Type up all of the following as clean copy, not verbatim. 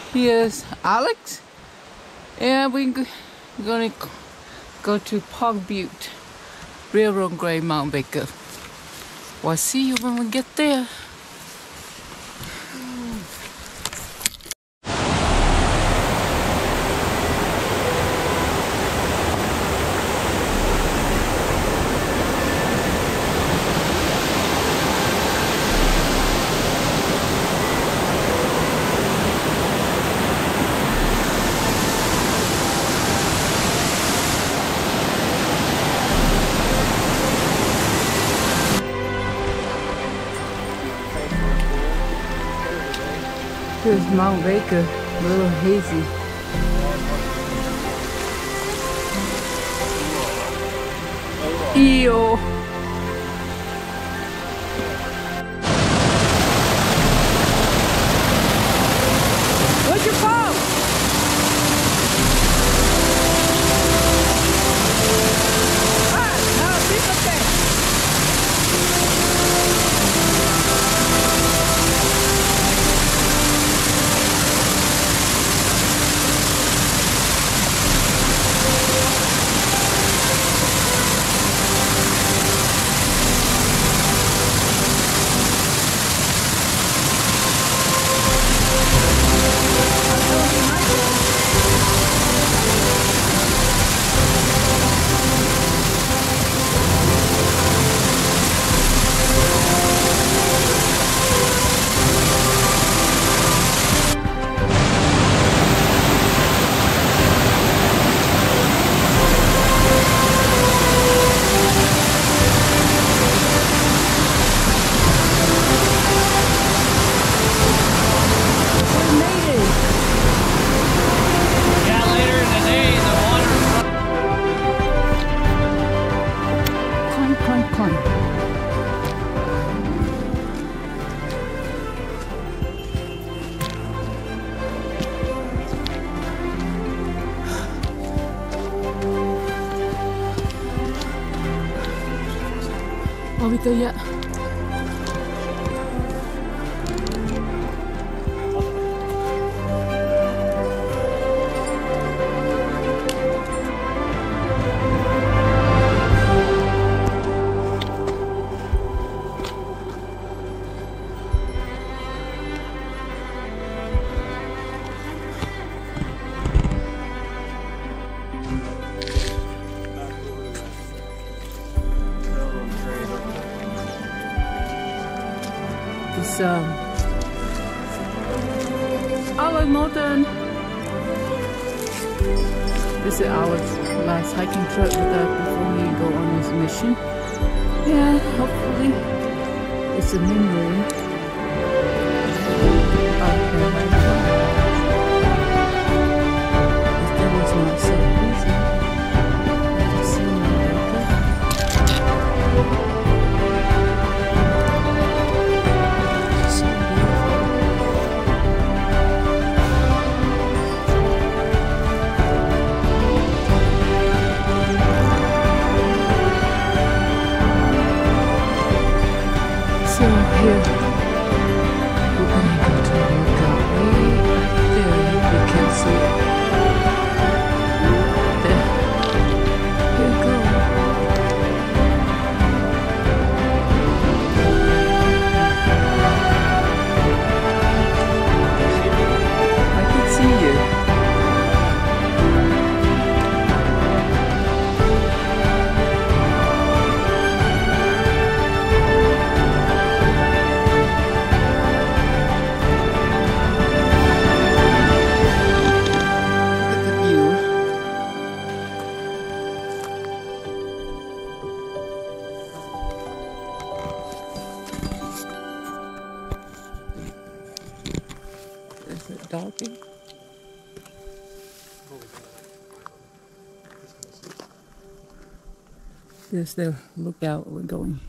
Here's Alex, and we're gonna go to Park Butte, Railroad Grade, Mount Baker. Well, I'll see you when we get there. Here's Mount Baker, a little hazy. Ew. What's your phone? No, it's okay. Are we there yet? It's Alex Morton. This is Alex's last hiking trip with us before he go on his mission. Yeah, hopefully it's a memory of him. If that was not so easy, I can see my doctor. So here, we're gonna go to a workout way there. You can see it. There. Here we go. I can see you. Is it doggy? There's the lookout we're going.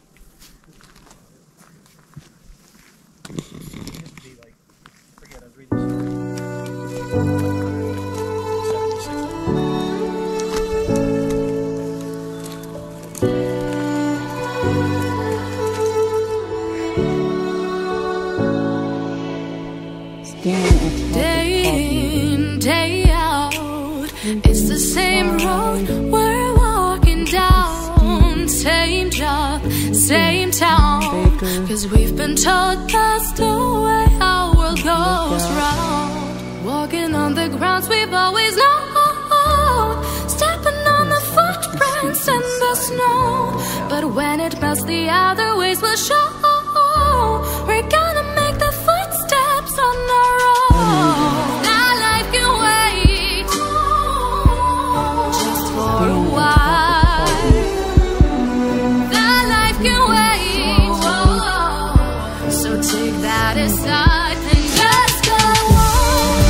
Day in, day out, it's the same road we're walking down. Same job, same town, 'cause we've been told that's the way our world goes round. Walking on the grounds we've always known, stepping on the footprints in the snow. But when it melts, the other ways will show. We're gonna make the footsteps on our own. That life can wait just for a while. That life can wait. So take that aside and just go on.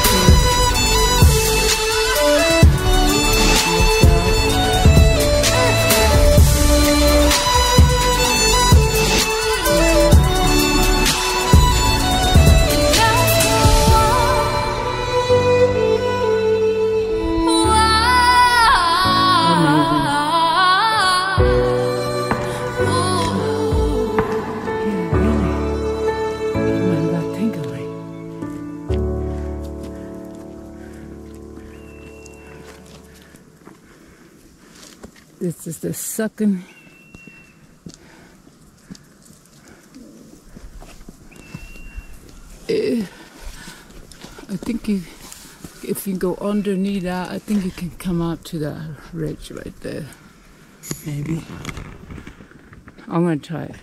This is the second I think if you go underneath that, I think you can come out to that ridge right there. Maybe. I'm gonna try it.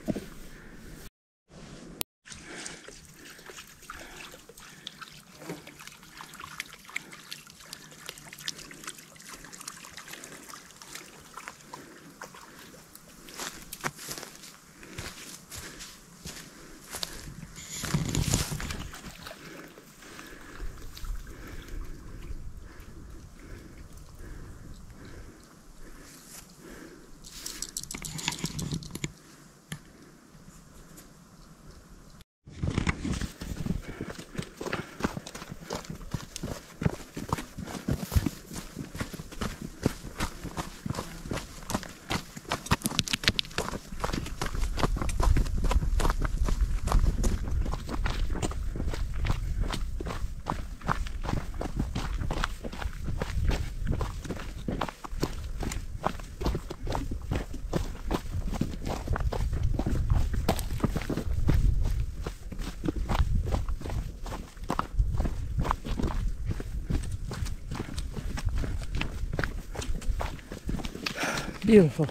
Beautiful.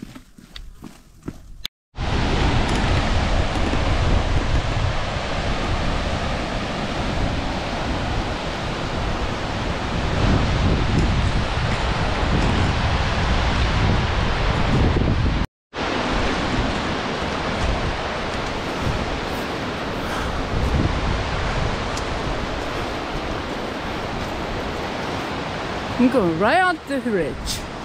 I'm going right on the ridge.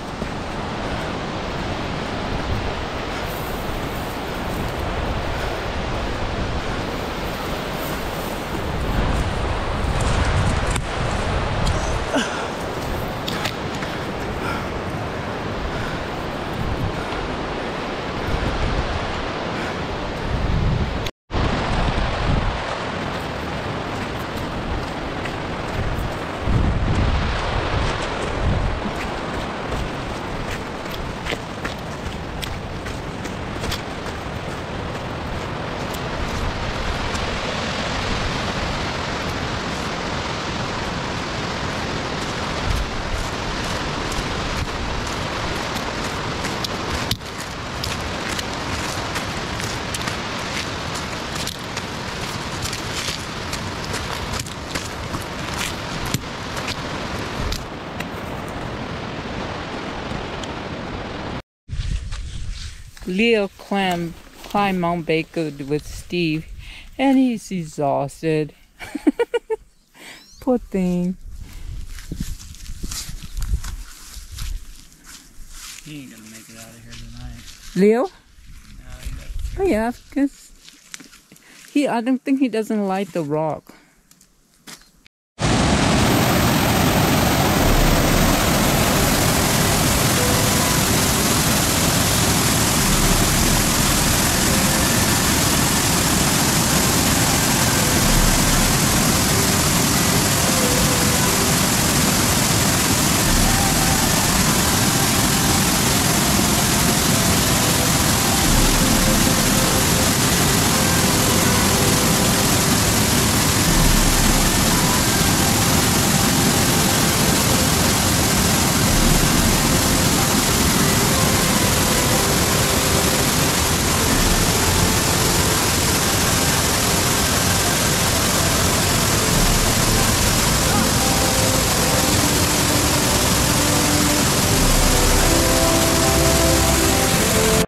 Leo climbed Mount Baker with Steve, and he's exhausted. Poor thing. He ain't gonna make it out of here tonight. Leo? No, he Oh yeah, because I don't think he doesn't like the rock.